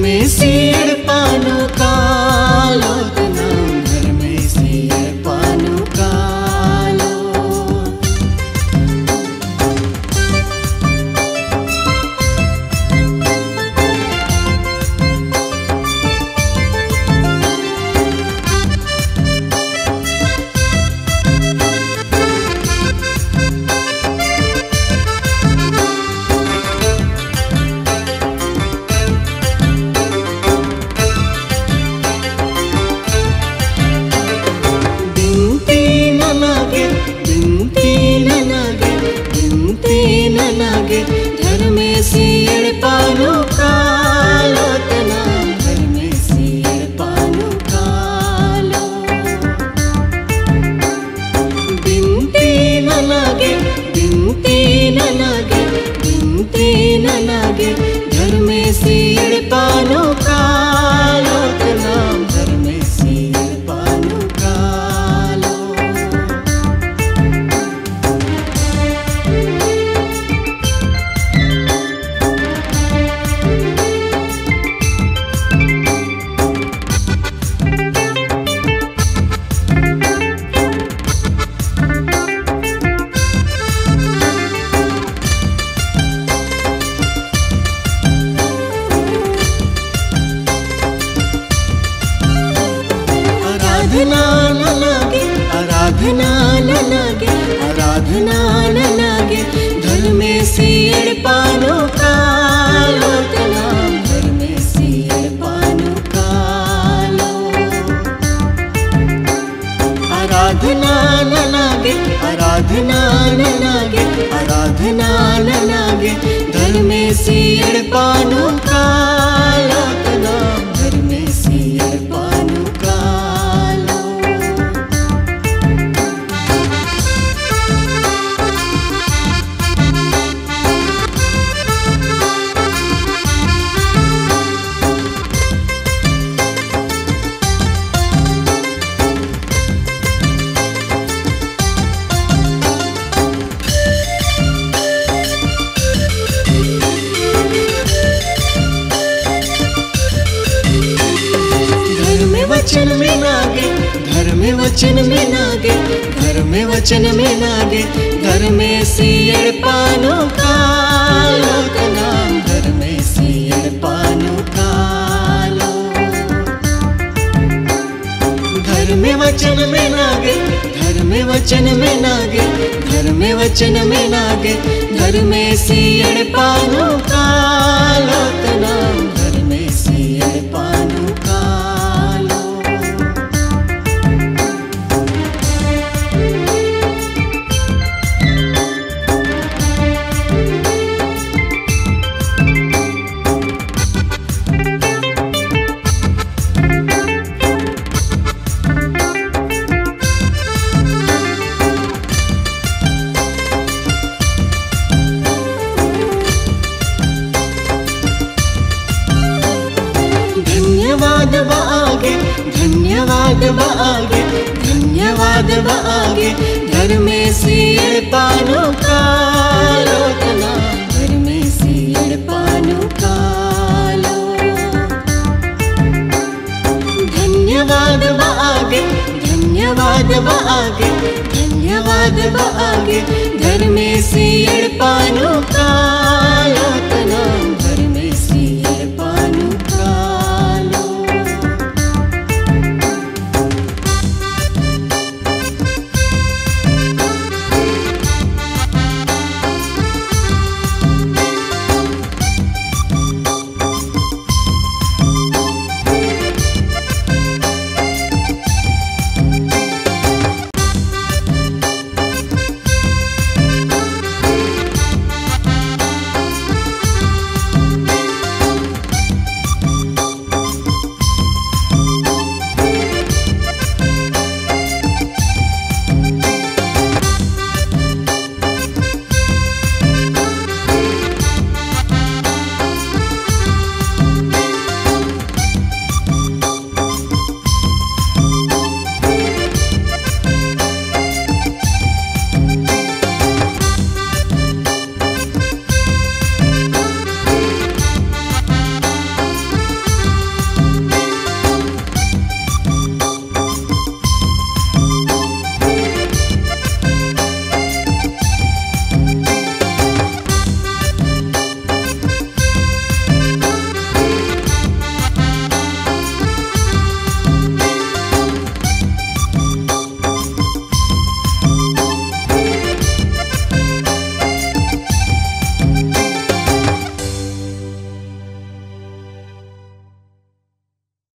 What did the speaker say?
में सीड़ पानो कालो तनाम घर में सीड़ पानो कालो। घर में सीड़ पानो कालो तनाम घर में सीड़ पानो कालो। बिनती न लागे बिनती न लागे बिनती न लागे घर में सीड़ पानो कालो तनाम घर में सीड़ पानो कालो। आराधना न लागे आराधना न लागे घर में सीड़ पानो कालो तनाम घर में सीड़ पानो कालो। आराधना न लागे आराधना न लागे आराधना न लागे घर में सीड़ पानो कालो तनाम घर में सीड़ पानो कालो। वचन में लागे घर में वचन में लागे घर में वचन में लागे घर में सीड़ पानो कालो तनाम घर में सीड़ पानो कालो। घर में वचन में लागे घर में वचन में लागे घर में वचन में लागे घर में सीड़ पानो कालो तनाम घर में सीड़ पानो कालो। धन्यवाद बागे धन्यवाद बागे धन्यवाद बागे घर में सीड़ पानो कालो तनाम घर में सीड़ पानो कालो। धन्यवाद बागे धन्यवाद बागे धन्यवाद बागे घर में सीड़ पानो कालो।